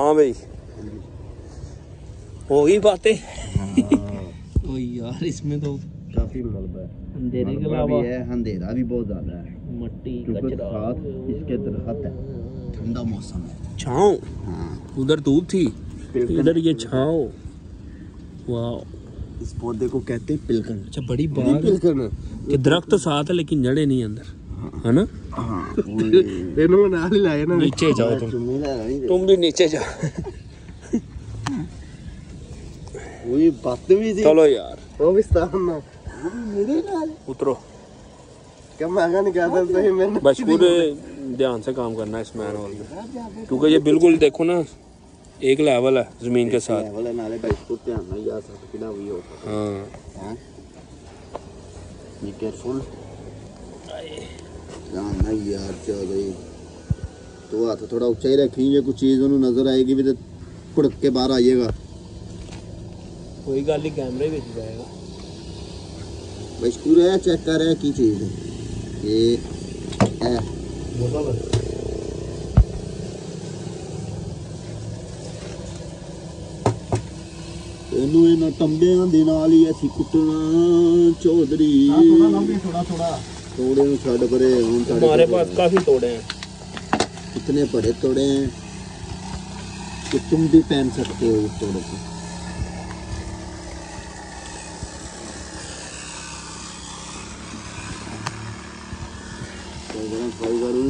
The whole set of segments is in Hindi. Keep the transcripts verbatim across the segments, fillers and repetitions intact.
हाँ भाई हो गई बातें। तो यार इसमें तो काफी मलबा है, अंधेरे के अलावा है, अंधेरा भी बहुत ज्यादा है, मट्टी क्योंकि कचरा साथ इसके दरख्त है, ठंडा मौसम है। छाँव हाँ। उधर धूप थी, इधर ये छाँव। वाह इस पौधे को कहते हैं पिलकन। अच्छा बड़ी बात पिलकन कि दरख्त तो साथ है लेकिन जड़े नहीं अंदर, है ना? हाँ तेनों नाल ही लाए ना। नीचे जाओ तुम तुम भी नीचे जाओ। वही बातें भी थी। चलो यार वो भी ना मेरे नाल उतरो। क्या महंगा नहीं कहता सही मैंने। बस पूरे ध्यान से काम करना है इस मैन हॉल में, क्योंकि ये बिल्कुल देखो ना एक लेवल है जमीन के साथ। लेवल है नाले भाई को ध्यान नहीं जा सकता किना भी हो। हाँ हैं ये केयरफुल ध्यान नहीं यार। चलो तो हाथ थोड़ा ऊंचा ही रखिए, कुछ चीज उन्हें नजर आएगी भी तो पुड़क के बाहर आइएगा। कोई गल नहीं कैमरे में जाएगा। बस पूरा चेक कर रहा है की चीज है ये है ਇਹਨੂੰ ਇਹਨਾਂ ਟੰਬਿਆਂ ਦੇ ਨਾਲ ਹੀ ਅਸੀਂ ਕੁੱਟਣਾ ਚੌਧਰੀ। ਥੋੜਾ ਲੰਬੇ ਥੋੜਾ ਥੋੜਾ थोड़े ਨੂੰ ਛੱਡ ਪਰੇ। ਹੁਣ हमारे पास काफी तोड़े हैं, इतने बड़े तोड़े हैं कि तुम भी पहन सकते हो इस तोड़े को। गरम फ्राई करूँ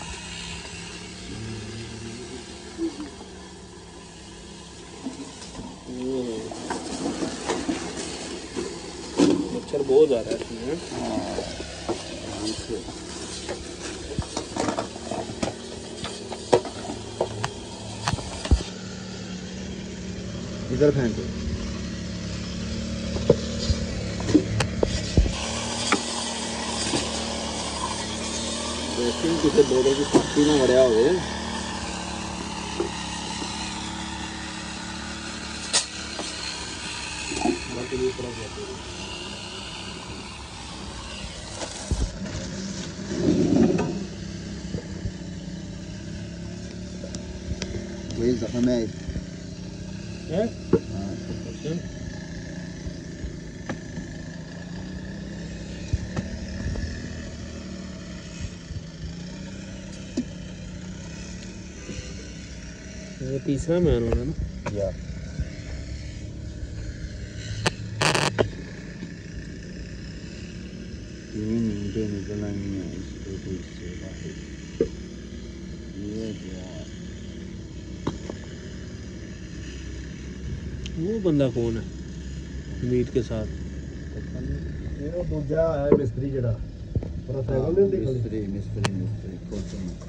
मच्छर बहुत ज्यादा है इसमें। इधर फेंको। किसी बोरे की पत्ती ना बढ़िया हो वही जख्म है। है? ये तीसरा मैन होना ना या तीन नींदें निकल आई हैं इसको तो इससे बाहर। ये यार वो बंदा कौन है मीट के साथ? ये दूसरा है मिस्त्री जड़ा पर साइकिल नहीं दिखा। मिस्त्री मिस्त्री मिस्त्री कौन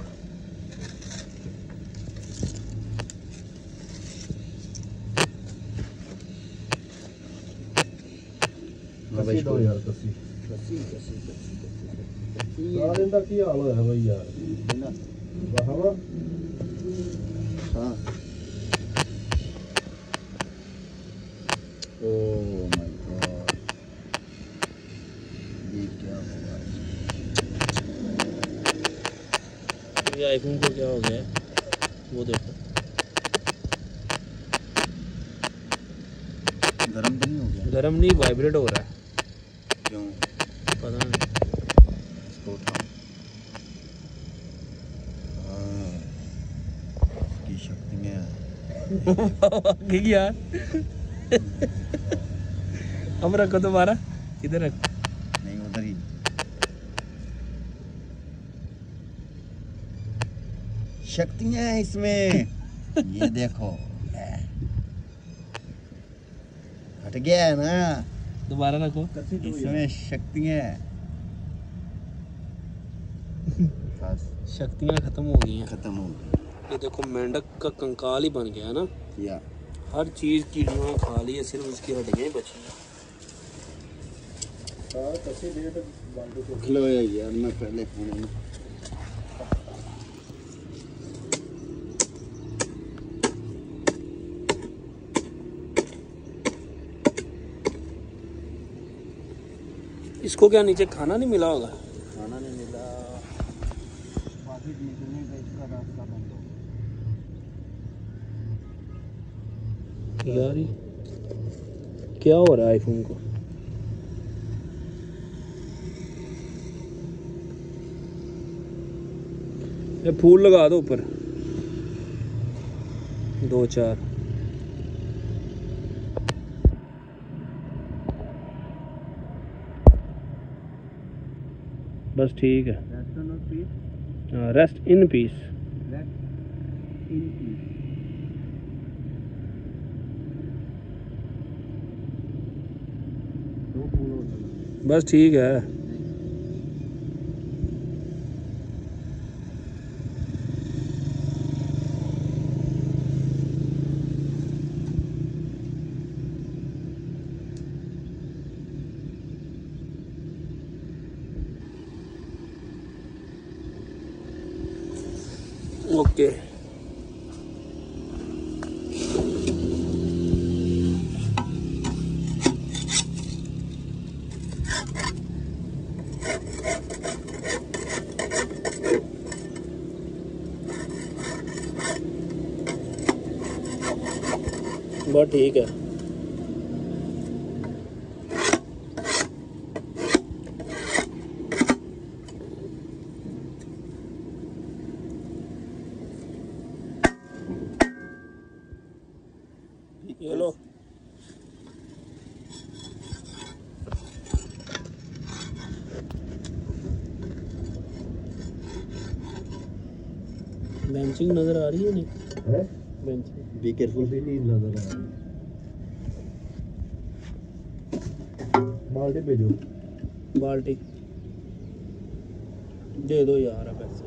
कसी दो यार कसी कसी कसी कसी कसी यार इनका की हाल है भाई यार है ना बाहर। हां ओ माय गॉड ये क्या हुआ? ये आईफोन को क्या हो गया वो देखो। गरम तो नहीं हो गया? गरम नहीं वाइब्रेट हो रहा है। क्यों पता नहीं। इसको उठाओ। हाँ की शक्ति में है यार। अब रखो दोबारा इधर रख। नहीं उधर ही शक्तियां हैं इसमें। ये देखो हट गया है ना। दोबारा रखो। इसमें शक्तियां शक्तियां खत्म हो गई हैं। खत्म हो गई। ये देखो मेंढक का कंकाल ही बन गया ना या हर चीज की कीड़ियां खा ली है, सिर्फ उसकी हड्डियां ही बची हैं। खिलो यार मैं पहले खाने में इसको क्या नीचे खाना नहीं मिला होगा? खाना नहीं मिला। बाकी निकलने का इसका रास्ता बंद हो यार ये क्या हो रहा है आईफोन को? ये फूल लगा दो ऊपर दो चार। बस ठीक है। Rest in peace. बस ठीक है। ओके बस ठीक है। ये लो बेंचिंग नजर आ रही है नहीं है? बेंचिंग बी केयरफुल भी नहीं नजर आ रही। बाल्टी भेजो। बाल्टी दे दो यार पैसे।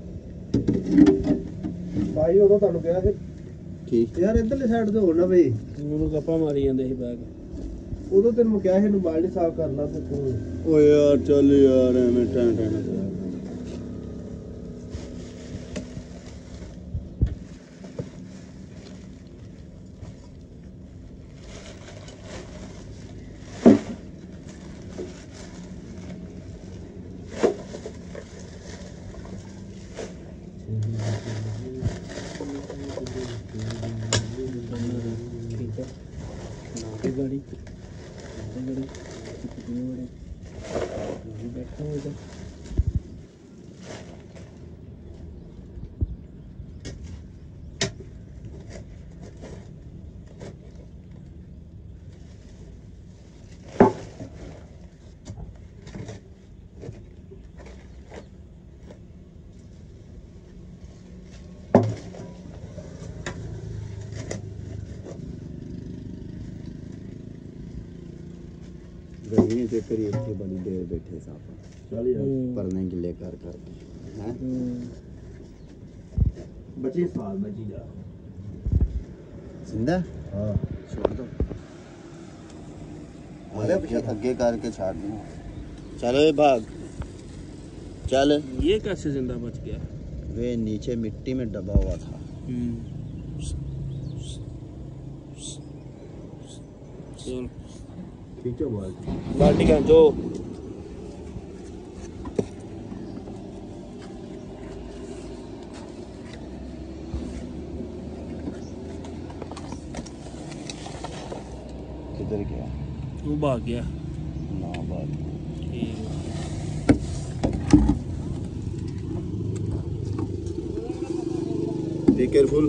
भाई उਦੋਂ ਤੁਹਾਨੂੰ ਕਿਹਾ ਸੀ ਠੀਕ ਯਾਰ ਇੱਧਰਲੀ ਸਾਈਡ ਤੇ ਹੋ ਨਾ ਬਈ ਮੈਨੂੰ ਗੱਪਾਂ ਮਾਰੀ ਜਾਂਦੇ ਸੀ ਬੈਗ। ਉਦੋਂ ਤੈਨੂੰ ਕਿਹਾ ਸੀ ਇਹਨੂੰ ਬਾਲਟੀ ਸਾਫ਼ ਕਰ ਲਾ ਤੇ ਤੂੰ ਓ ਯਾਰ ਚੱਲ ਯਾਰ ਐਵੇਂ ਟੈਂ ਟੈਂ ਨਾ गाड़ी गाड़ी बैठा हो इधर। गर्मी के चक्कर इतनी बड़ी देर बैठे साहब ਚੱਲ ਯਾਰ पढ़ने के लिए कर कर हैं बची साल बची जा। जिंदा हाँ छोड़ दो अरे पीछे अगे करके छाड़ दूँ। चलो ये भाग चल। ये कैसे जिंदा बच गया? वे नीचे मिट्टी में दबा हुआ था। चल खींचो बाल्टी। बाल्टी का जो किधर गया? वो भाग गया। ना भाग। ठीक है। Be careful.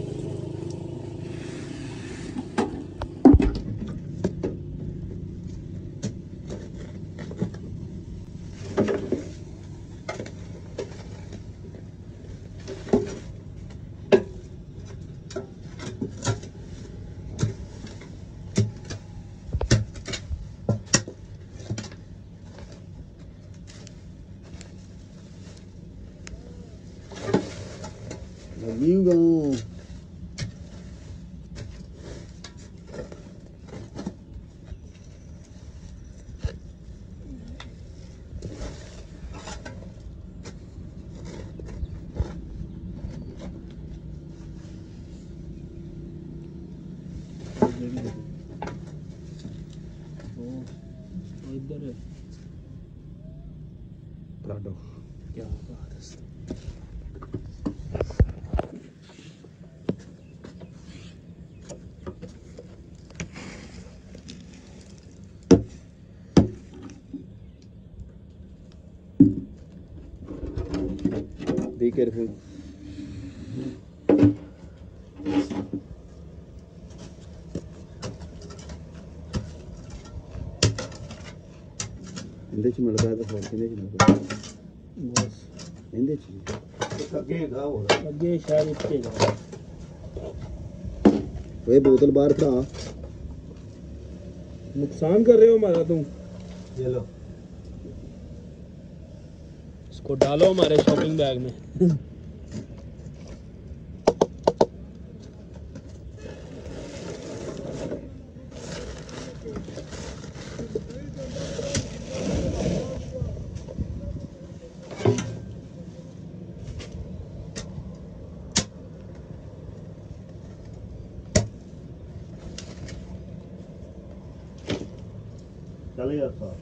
लगी गऊं इधर है। काटो। क्या बात है। careful. इंदे च मिल रहा है तो फिर किने च मिल रहा है बस इंदे च अगे गा हो रहा अगे शायद इतने गा वे बोतल बाहर खड़ा नुकसान कर रहे हो हमारा तुम। ये लो इसको डालो हमारे शॉपिंग बैग में। चले यार साहब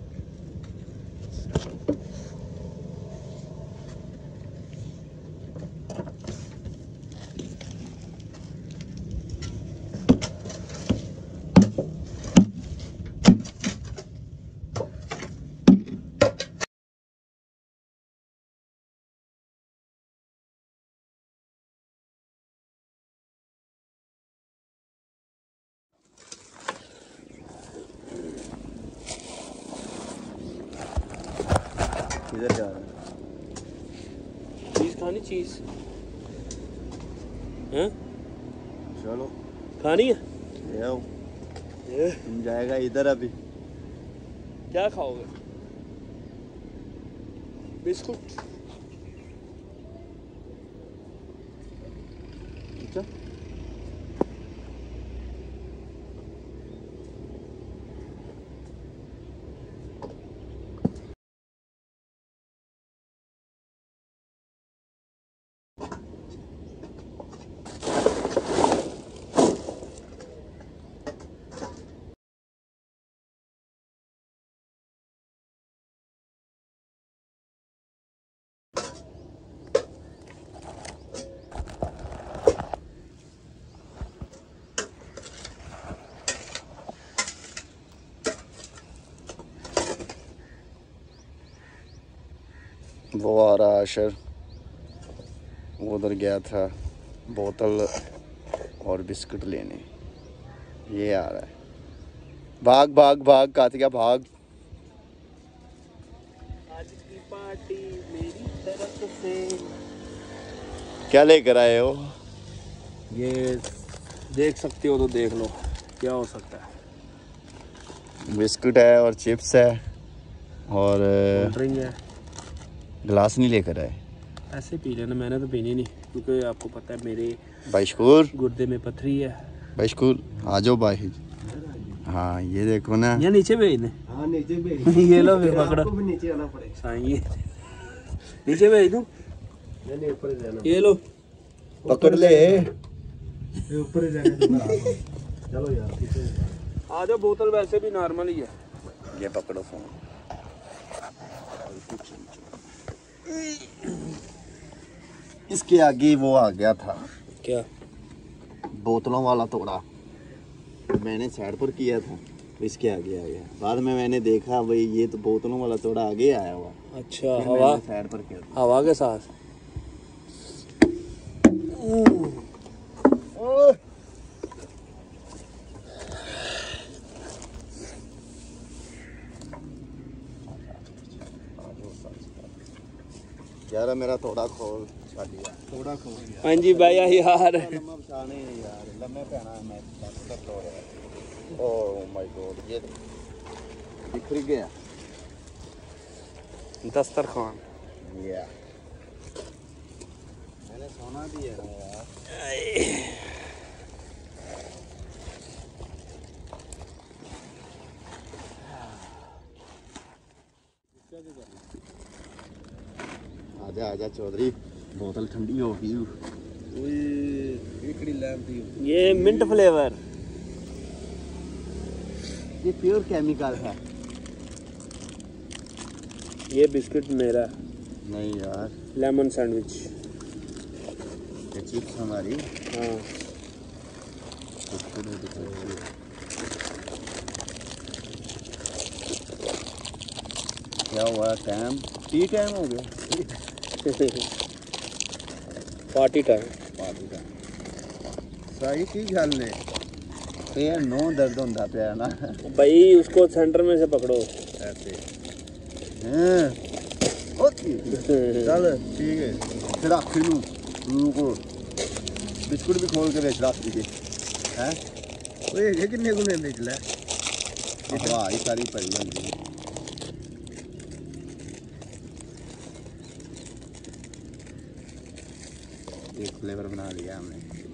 किधर जा रहा है? चीज खानी चीज हैं चलो खानी है ले आओ तुम जाएगा इधर अभी क्या खाओगे बिस्कुट अच्छा वो आ रहा आशर वो उधर गया था बोतल और बिस्कुट लेने ये आ रहा है भाग भाग भाग कातिका भाग आज की पार्टी मेरी तरफ से क्या लेकर आए हो ये देख सकते हो तो देख लो क्या हो सकता है बिस्कुट है और चिप्स है और कोल्ड ड्रिंक है गिलास नहीं लेकर आए ऐसे पी लेना मैंने तो पीनी नहीं क्योंकि आपको पता है मेरे बाइशकूर गुर्दे में पथरी है बाइशकूर आ जाओ बाहिर हाँ ये देखो ना या नीचे भेज दे हाँ नीचे भेज ये लो फिर पकड़ो आपको भी नीचे आना पड़ेगा। साईं ये नीचे भेज दूं नहीं नहीं ऊपर ही रहना ये लो पकड़ ले ये ऊपर ही रहने दो, मैं आ रहा हूँ। चलो यार पीछे आ जाओ बोतल वैसे भी नॉर्मल ही है ये पकड़ो फोन इसके आगे वो आ गया था क्या बोतलों वाला तोड़ा मैंने साइड पर किया था इसके आगे आ गया बाद में मैंने देखा भाई ये तो बोतलों वाला तोड़ा आगे आया हुआ अच्छा फिर हवा मैंने साइड पर किया था। हवा के साथ यार मेरा थोड़ा खोल छड़ दिया थोड़ा खोल गया हाँ जी भैया यार लम्मा बचाने यार लम्बे पैना है मैं कर लो यार ओह माय गॉड ये बिखर गया दस्तरखान या मैंने सोना दिया है यार आजा आजा चौधरी बोतल ठंडी हो गई ओए लैंप दी ये मिंट फ्लेवर ये प्योर केमिकल है ये बिस्किट मेरा नहीं यार लेमन सैंडविच ये चिप्स हमारी हाँ क्या हुआ टाइम टी टाइम हो गया पार्टी टाइम। पार्टी का सही की गल ने ये नो दर्द होता पे ना भाई उसको सेंटर में से पकड़ो ऐसे हैं ओके चल ठीक है फिर आखिर नू रुको बिस्कुट भी खोल के बेच रख दीजिए हैं ओए ये कितने को बेच ले वाह ये सारी पड़ी होंगी एक फ्लेवर बना लिया हमने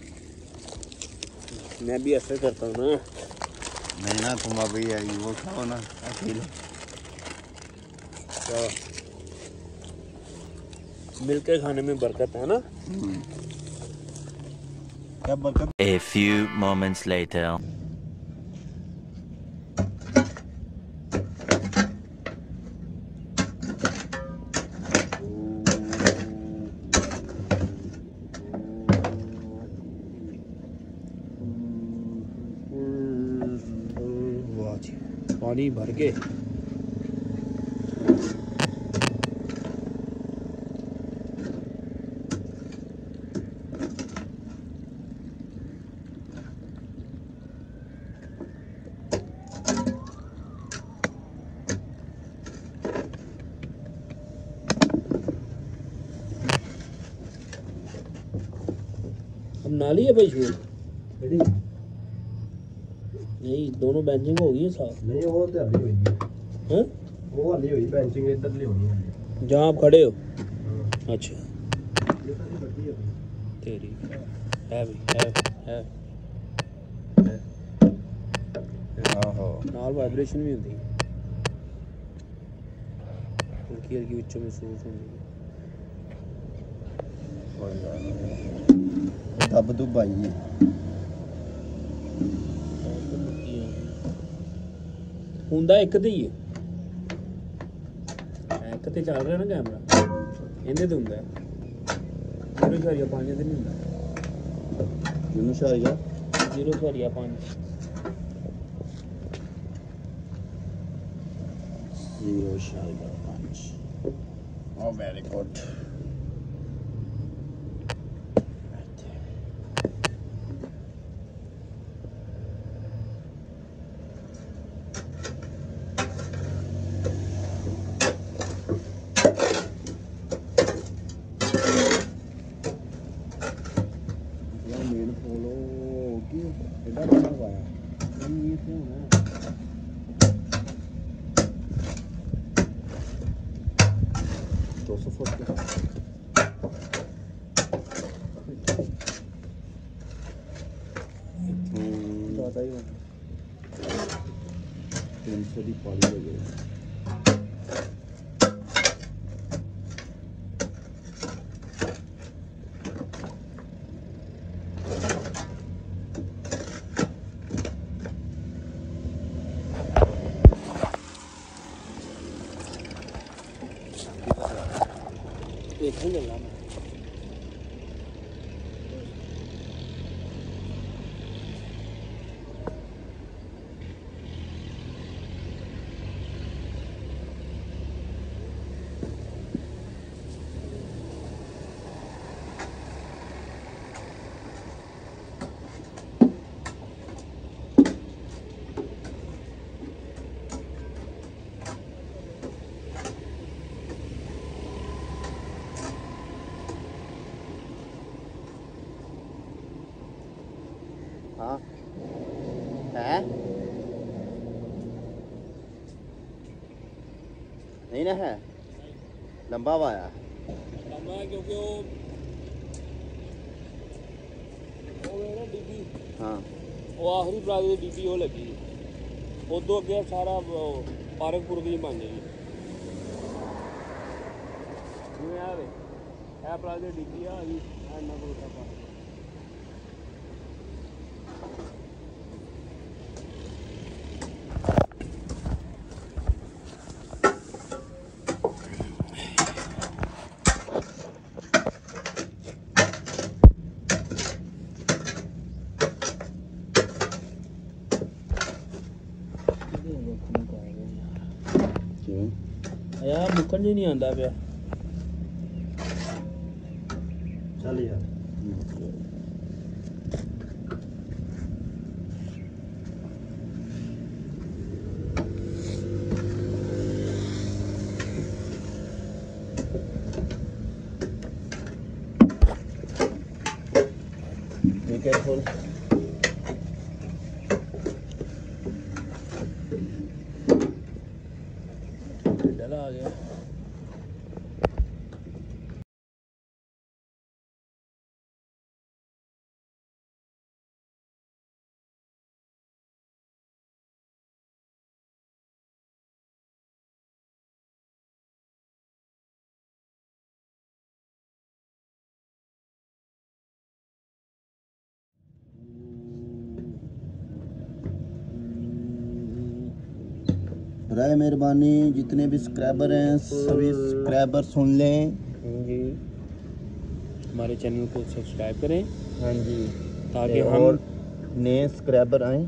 मैं भी ऐसे करता हूँ ना। नहीं ना तुम अभी आई वो खाओ ना अकेले तो मिलके खाने में बरकत है ना। क्या बरकत A few moments later. पानी भर के अब नाली है भाई शूल नहीं दोनों बेंचिंग हो गई है साथ नहीं वो तो हली हुई है हैं वो हली हुई बेंचिंग इधर ले होनी है जहाँ आप खड़े हो। अच्छा ये सारी बची है तेरी है भी है है आहो नाल वाइब्रेशन भी होती है हल्की हल्की विचों महसूस होती है। दब दुब आई है ਹੁੰਦਾ ਇੱਕ ਤੇ ਹੀ ਹੈ ਇੱਕ ਤੇ ਚੱਲ ਰਿਹਾ ਨਾ ਕੈਮਰਾ ਇਹਦੇ ਤੇ ਹੁੰਦਾ ਜ਼ੀਰੋ ਸਾਰੀਆ ਪੰਜ ਤੇ ਨਹੀਂ ਹੁੰਦਾ ਜਿਹਨੂੰ ਸ਼ਾਇਗਾ ਜ਼ੀਰੋ ਸਾਰੀਆ ਪੰਜ ਜ਼ੀਰੋ ਸ਼ਾਇਗਾ ਪੰਜ ਓ ਵੈਰੀ ਗੁੱਡ ज़्यादा ही होगा तीन सौ की पाली लगे देखने चलना हाँ है नहीं ना है लंबा वाया लंबा क्योंकि वो वो है ना डीपी हाँ वो आखिरी प्लाजे की डीपी वो लगी उदों अगे सारा पार्क पुरक जी बन जाएगी जिवें आ वे है प्लाजे डीपी आ गई इन्ना बड़ा पार्क यार मुक्कन जी नहीं आंदा पिया चल यार आ गया। बराए मेहरबानी जितने भी सब्सक्राइबर हैं सभी सब्सक्राइबर सुन लें। जी, हमारे चैनल को सब्सक्राइब करें। हाँ जी, ताकि और हम नए सब्सक्राइबर आए।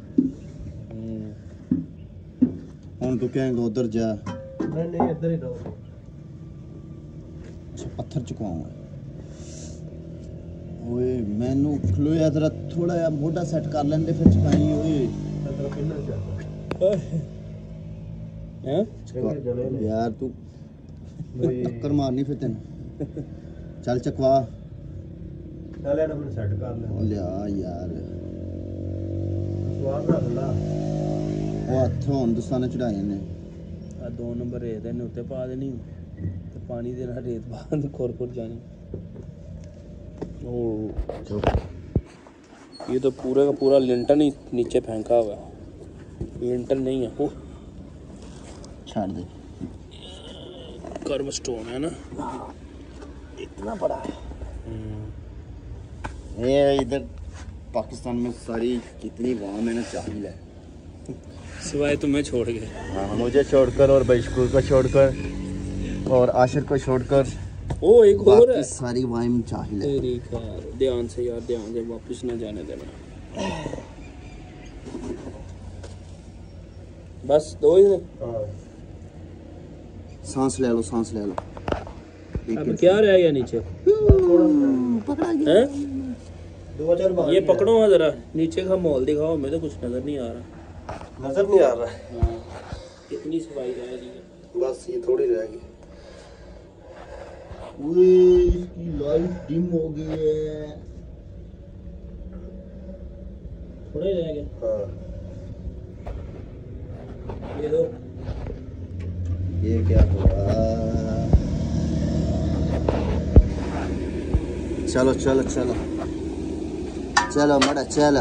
हूँ तू कहेंगे उधर जा, नहीं नहीं इधर ही रहो। अच्छा पत्थर चुकाऊंगा। ओए मैनू खलोया जरा थोड़ा या मोटा सेट कर लेंदे फिर चुकाई। ओए तेरा पिन्ना चाहता हैं चंगे जने ने यार तू वही टक्कर मारनी फिर तेन। चल चकवा चल यार अपने सेट कर ले। ओ लिया यार स्वाद रख ला। ਉਹ ਹੱਥੋਂ ਹਿੰਦੁਸਤਾਨ ਚੜਾਏ ਨੇ। आ दो नंबर रेत है उत्ते पा देनी ते पानी दे नाल रेत पा दे खुर खुर जानी। ओ ये तो पूरे का पूरा लिंटन ही नीचे फेंका हुआ है। लिंटन नहीं है वो ਛੱਡ ਦੇ। कर्व स्टोन है ना, इतना बड़ा है। ये इधर पाकिस्तान में सारी कितनी वाम है ना चाहिल है, सिवाय तुम्हें छोड़ के। हाँ मुझे छोड़कर और बशकूर को छोड़कर और आशिर को छोड़कर ओ एक और है बाकी सारी वाम चाहिल है। तेरी खैर, ध्यान से यार, ध्यान से वापस ना जाने देना। बस दो ही है। हां सांस ले लो, सांस ले लो। अब क्या रह गया नीचे? पकड़ा गया हैं? दो चार बार ये पकड़ो हाँ जरा, नीचे का माहौल दिखाओ, हमें तो कुछ नजर नहीं आ रहा। नजर नहीं आ रहा है। हाँ, कितनी सफाई रह गई है। बस ये थोड़ी रह गई। ओए इसकी लाइट डिम हो गई है। थोड़ा ही रह गया। हां ये दो। ये क्या हुआ? चलो चलो चलो चलो मड़ा चलो।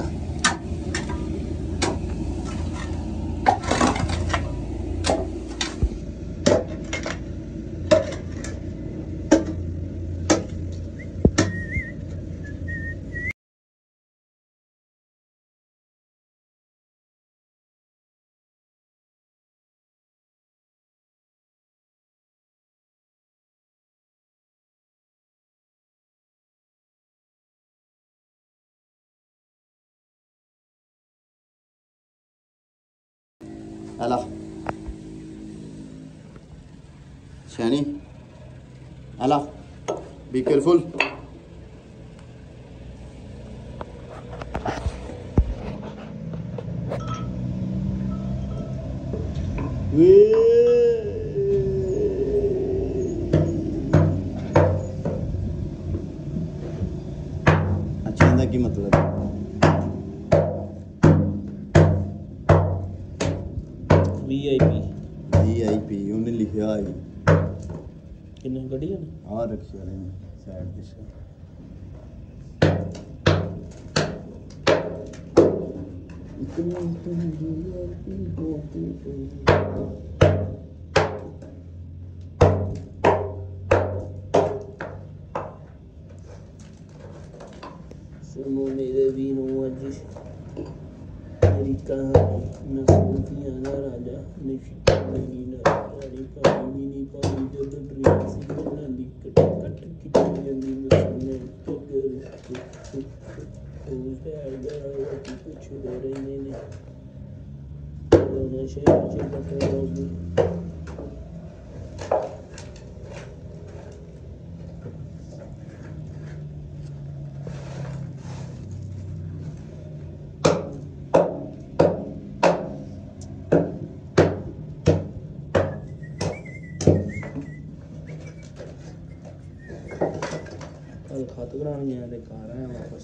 Ella. Shani. Ella. Be careful. अच्छा इंदा की मतलब है? V I P V I P उन्हें लिखा है। किन्ने गड्डी है ना? हाँ रक्षा ने साइड पे से। सुनो मेरे वीनो अज मेरी कहानी न सूफियां ना राजा निश्चित नहीं ना रानी पानी नहीं पानी जब ड्रीम सी बना लिकट कट किटी जंदी में सुने टगर ओ जाएगा कि कुछ डरे ने दोनों शहर से बकरोगी। कल खत कराने गया ते घर आया वापस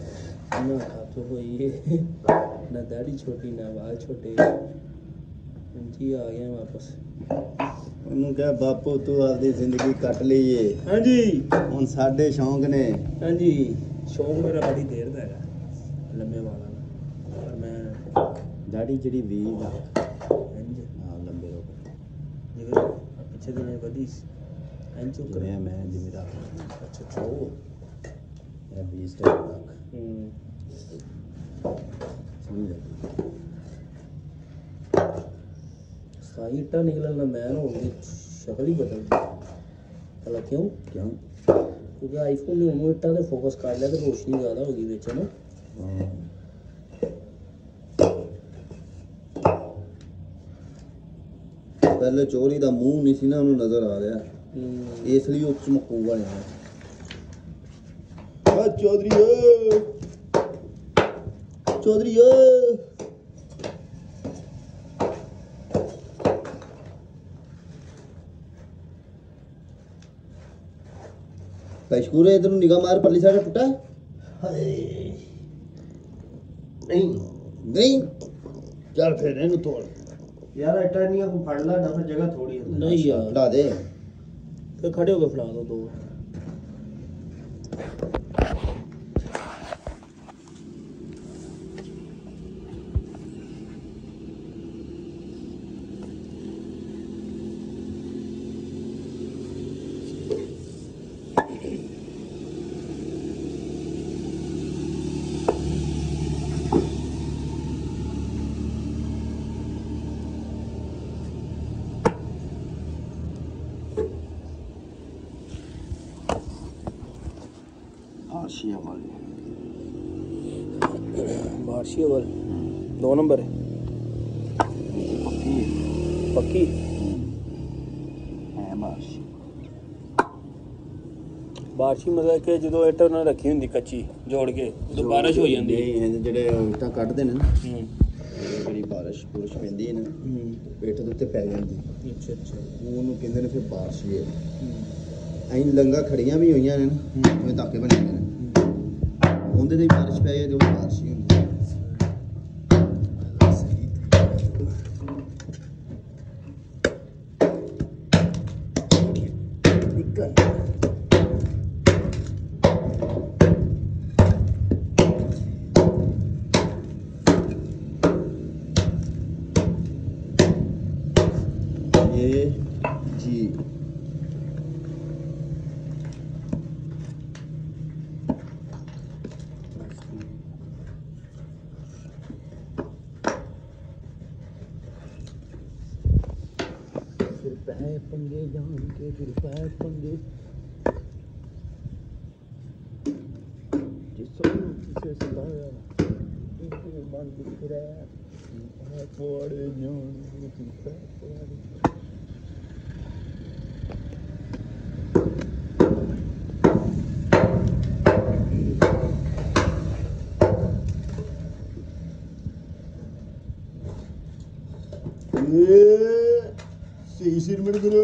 कहना ना खत होई ना दाढ़ी छोटी ना बाल छोटे। जी आ गया वापस। ਉਹਨੂੰ ਕਹਿ ਬਾਪੂ ਤੂੰ ਆਪਦੀ ਜ਼ਿੰਦਗੀ ਕੱਟ ਲਈਏ। ਹਾਂਜੀ ਹੁਣ ਸਾਡੇ ਸ਼ੌਂਕ ਨੇ। ਹਾਂਜੀ ਸ਼ੌਂਕ ਮੇਰਾ ਬੜੀ ਦੇਰ ਦਾ ਹੈਗਾ ਲੰਮੇ ਵਾਲਾ ਦਾ ਪਰ ਮੈਂ ਦਾੜੀ ਜਿਹੜੀ ਵੀਹ ਦਾ ਹਾਂਜੀ ਹਾਂ ਲੰਬੇ ਰੋ ਜਿਵੇਂ ਪਿੱਛੇ ਦਿਨੇ ਵਧੀ ਐਂ ਚੁੱਕ ਕਰਿਆ ਮੈਂ ਜਿਵੇਂ ਦਾ ਅੱਛਾ ਅੱਛਾ ਉਹ ਇਹ ਵੀਹ ਸਟੈਪ ਤੱਕ ਹੂੰ ਸਮਝ ਜਾ ਸਾਈ ਇੱਟਾਂ ਨਿਕਲਣ ਦਾ ਮੈਂ ਹੋ ਗਈ ਸ਼ਕਲ ਹੀ ਬਦਲ ਗਈ ਭਲਾ ਕਿਉਂ ਕਿਉਂ ਕਿਉਂਕਿ ਆਈਫੋਨ ਨੇ ਉਹਨੂੰ ਇੱਟਾਂ ਤੇ ਫੋਕਸ ਕਰ ਲਿਆ ਤੇ ਰੋਸ਼ਨੀ ਜ਼ਿਆਦਾ ਹੋ ਗਈ ਵਿੱਚ ਨਾ ਪਹਿਲੇ ਚੋਰੀ ਦਾ ਮੂੰਹ ਨਹੀਂ ਸੀ ਨਾ ਉਹਨੂੰ ਨਜ਼ਰ ਆ ਰਿਹਾ ਇਸ ਲਈ ਉਹ ਚਮਕੂ ਬਣਿਆ ਆ ਚੌਧਰੀ ਓ ਚੌਧਰੀ ਓ ਕਸ਼ਕੂਰੇ ਇਧਰ ਨੂੰ ਨਿਗਾਹ ਮਾਰ ਪਰਲੀ ਸਾਈਡ ਟੁੱਟਾ ਹਾਏ ਨਹੀਂ ਨਹੀਂ ਚੱਲ ਫਿਰ ਇਹਨੂੰ ਤੋੜ ਯਾਰ ਇੱਟਾਂ ਨਹੀਂ ਕੋ ਫੜ ਲਾ ਨਾ ਫਿਰ ਜਗ੍ਹਾ ਥੋੜੀ ਹੁੰਦੀ ਨਹੀਂ ਯਾਰ ਲਾ ਦੇ ਫਿਰ ਖੜੇ ਹੋ ਕੇ ਫੜਾ ਦੋ ਦੋ आशिया वाले बारशी ओवर दो नंबर है पक्की पक्की है बारिश बारशी मतलब कि जो ਇੱਟ ਉਹਨਾਂ ਰੱਖੀ ਹੁੰਦੀ ਕੱਚੀ ਜੋੜ ਕੇ ਉਦੋਂ ਬਾਰਿਸ਼ ਹੋ ਜਾਂਦੀ ਹੈ ਜਿਹੜੇ ਇੱਟਾਂ ਕੱਢਦੇ ਨੇ ਨਾ ਹੂੰ ਜਿਹੜੀ ਬਾਰਿਸ਼ ਬੁਰਸ਼ ਪੈਂਦੀ ਹੈ ਨਾ ਹੂੰ ਪੇਟ ਦੇ ਉੱਤੇ ਪੈ ਜਾਂਦੀ ਅੱਛਾ ਅੱਛਾ ਉਹਨੂੰ ਕਹਿੰਦੇ ਨੇ ਫਿਰ ਬਾਰਿਸ਼ ਹੈ ਹੂੰ ਐਂ ਲੰਗਾ ਖੜੀਆਂ ਵੀ ਹੋਈਆਂ ਨੇ ਨਾ ਉਹ ਤਾਕੇ ਬਣੇ ਨੇ ਉਹਦੇ ਤੇ ਬਾਰਿਸ਼ ਪੈ ਜਾਏ ਤੇ ਉਹ ਬਾਰਿਸ਼ ਹੀ ਹੁੰਦੀ ਹੈ ये जी फिर पै पंगे जान के फिर पै पंगे जिसको किसे सताया इसे मन दिख रहा है पौड़े जान के फिर पै पौड़े सही सिर मेरे को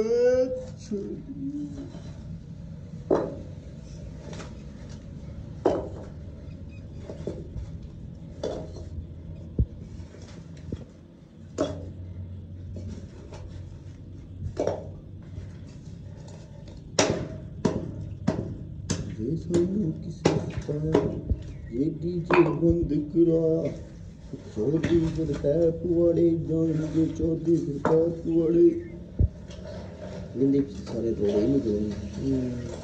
ये डीजे बंद करा चौधरी फिर पैप वाले जाएंगे चौधरी फिर पैप वाले जिंदगी सारे रोड़े ही निकले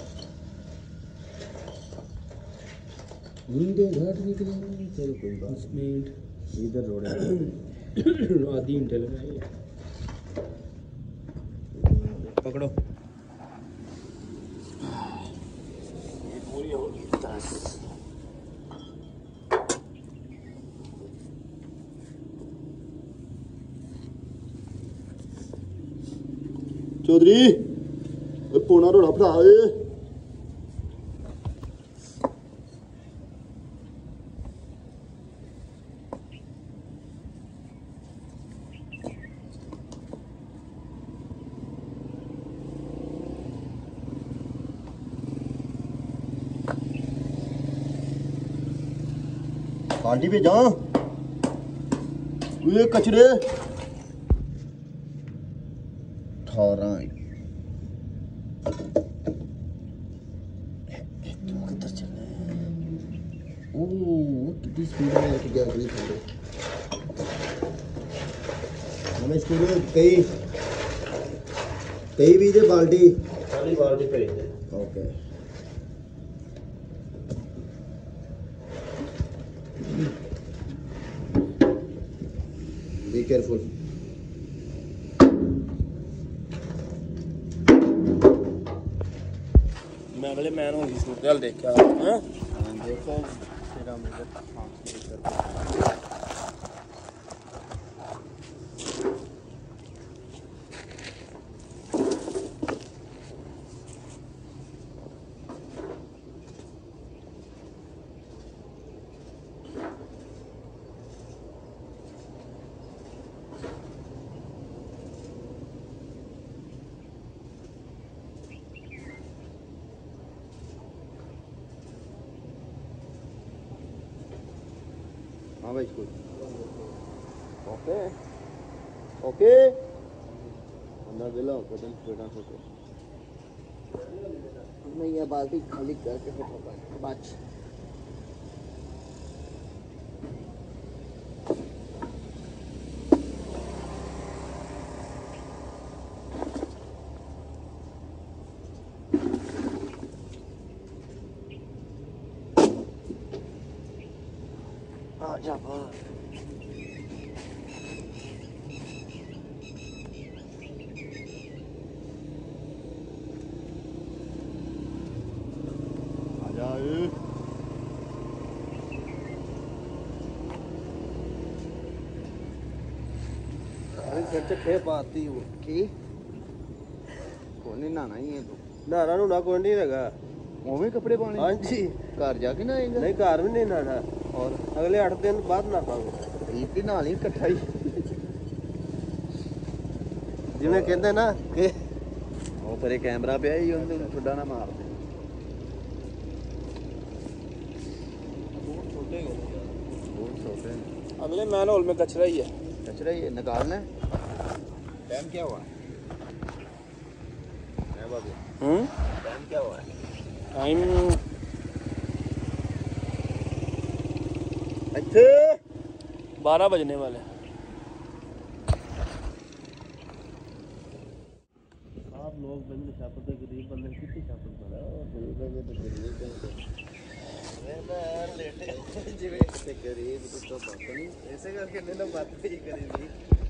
नींदे घाट निकले चलो कोई बात मिनट इधर रोड़े आधी घंटे लगाए पकड़ो ये पूरी होगी दस चौधरी पौना रोड़ा फड़ा पार्टी पे जा ये कचरे अठारह तू किधर चल रहा है? ओह कितनी स्पीड में लेके गया अगली थोड़े हमें स्कूल में कई कई भी दे बाल्टी खाली बाल्टी भेज दे। ओके बी केयरफुल मैं अगले मैन होगी सूरत हाल देखा हैं देखो तेरा मुझे हाँ हाँ भाई स्कूल ओके ओके अंदर दिला कदम बेटा सोचो मैं ये बाल्टी खाली करके फटाफट बाच आजा बाहर आजा अरे सिर च खे पाती वो की कोने नहाना ही है तू नहाना नूना कोई नहीं लगा ओवे कपड़े पाने हाँ जी घर जाके नहाएगा नहीं घर भी नहीं नहाना और अगले आठ दिन बाद नहावांगे एक ही नहा ली इकट्ठा ही जिवें कहंदे ना कि ਉਹ ਪਰੇ ਕੈਮਰਾ ਪਿਆ ਹੀ ਉਹਨੂੰ ਛੁੱਡਾ ਨਾ ਮਾਰ ਦੇ छोटे हो गए बहुत छोटे हैं अगले मैन होल में कचरा ही है कचरा ये निकालना है टाइम क्या हुआ है बाबू हम्म टाइम क्या हुआ है टाइम इतने बारह बजने वाले आप लोग बंद छापते गरीब बंदे कितनी छापत पड़ा गरीब है तो गरीब है लेटे जिवे गरीब तो पता नहीं ऐसे करके नहीं ना बात ही करेगी